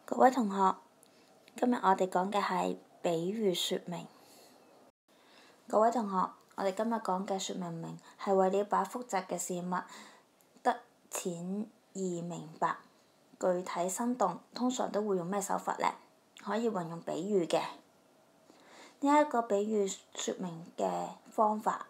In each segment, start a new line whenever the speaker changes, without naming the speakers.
各位同學，今日我哋講嘅係比喻說明。各位同學，我哋今日講嘅說明係為了把複雜嘅事物得淺易明白、具體生動，通常都會用咩手法呢？可以運用比喻嘅。呢一個比喻說明嘅方法，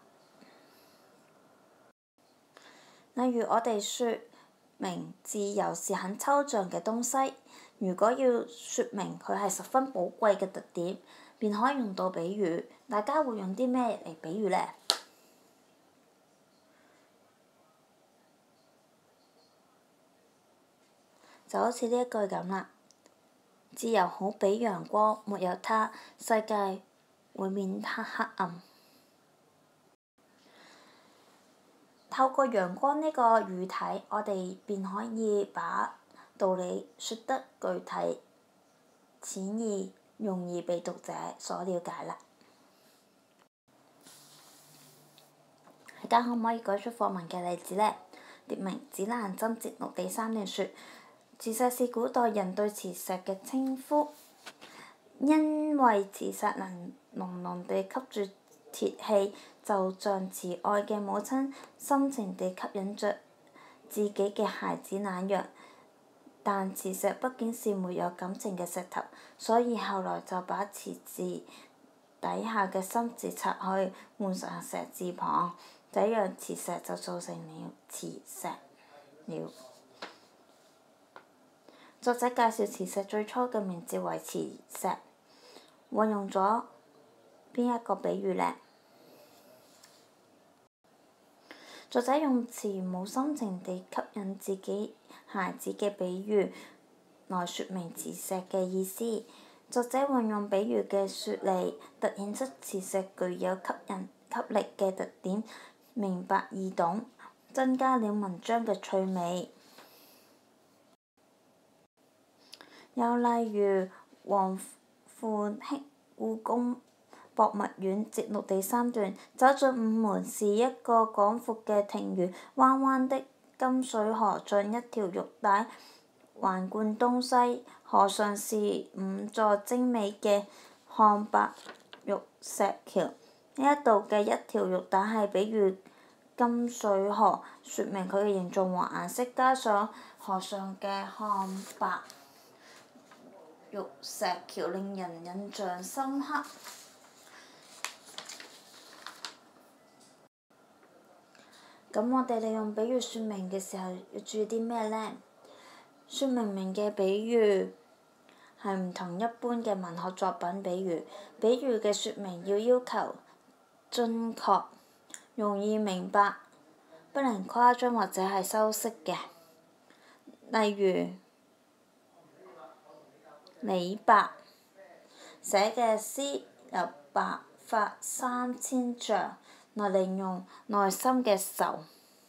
例如我哋說明自由是很抽象嘅東西，如果要説明佢係十分寶貴嘅特點，便可以用到比喻。大家會用啲咩嚟比喻呢？就好似呢一句咁啦，自由好比陽光，沒有它，世界會變黑暗。透過陽光呢個語體，我哋便可以把道理說得具體、淺易、容易被讀者所了解啦。大家可唔可以舉出課文嘅例子呢？列明《指南針》節錄第3段說，磁石是古代人對磁石嘅稱呼，因為磁石能牢牢地吸住鐵器，就像慈愛嘅母親深情地吸引着自己嘅孩子那樣。但磁石畢竟是沒有感情嘅石頭，所以後來就把磁字底下嘅心字拆去，換成石字旁，這樣磁石就造成了磁石了。作者介紹磁石最初嘅名字為磁石，運用咗邊一個比喻呢？作者用慈母深情地吸引自己孩子嘅比喻來説明磁石嘅意思。作者運用比喻嘅説理，突顯出磁石具有吸力嘅特點，明白易懂，增加了文章嘅趣味。又例如黃富祺故宮博物院節錄第3段，走進午門是一個廣闊嘅庭園，彎彎的金水河像一條玉帶橫貫東西，河上是5座精美嘅漢白玉石橋。呢一度嘅一條玉帶係比喻金水河，説明佢嘅形狀和顏色，加上河上嘅漢白玉石橋令人印象深刻。咁我哋利用比喻説明嘅時候要注意啲咩呢？説明嘅比喻係唔同一般嘅文學作品比喻。比喻嘅説明要求準確、容易明白，不能誇張或者係修飾嘅。例如李白寫嘅詩由白髮3000丈來形容內心嘅愁，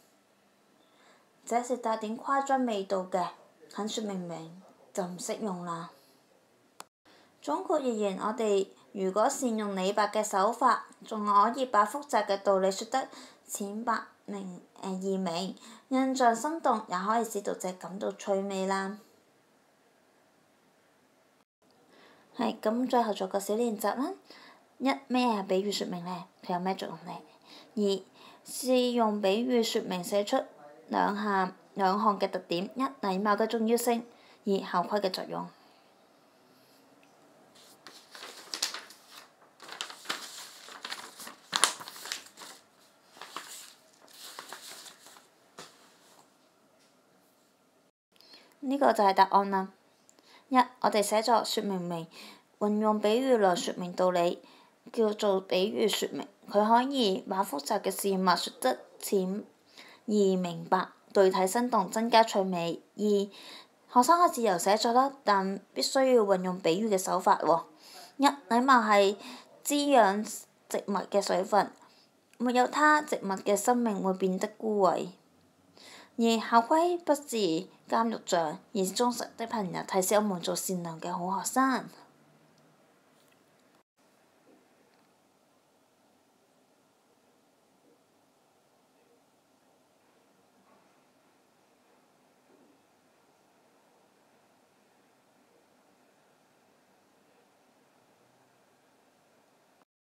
這是帶點誇張味道嘅，很説明就唔適用啦。總括而言，我哋如果善用李白嘅手法，仲可以把複雜嘅道理說得淺白易明，印象生動，也可以使讀者感到趣味啦。係，咁最後做個小練習啦。一，咩係比喻説明呢？佢有咩作用呢？二，試用比喻説明寫出兩項嘅特點：一，禮貌嘅重要性；二，校規嘅作用。呢個就係答案啦。一，我哋寫作説明，運用比喻來説明道理，叫做比喻説明。佢可以把複雜嘅事物説得淺易明白、具體生動，增加趣味。二，學生可以自由寫作啦，但必須要運用比喻嘅手法喎。一，禮貌係滋養植物嘅水分，沒有它，植物嘅生命會變得枯萎。二，校規不是監獄長，而是忠實的朋友，提示我們做善良嘅好學生。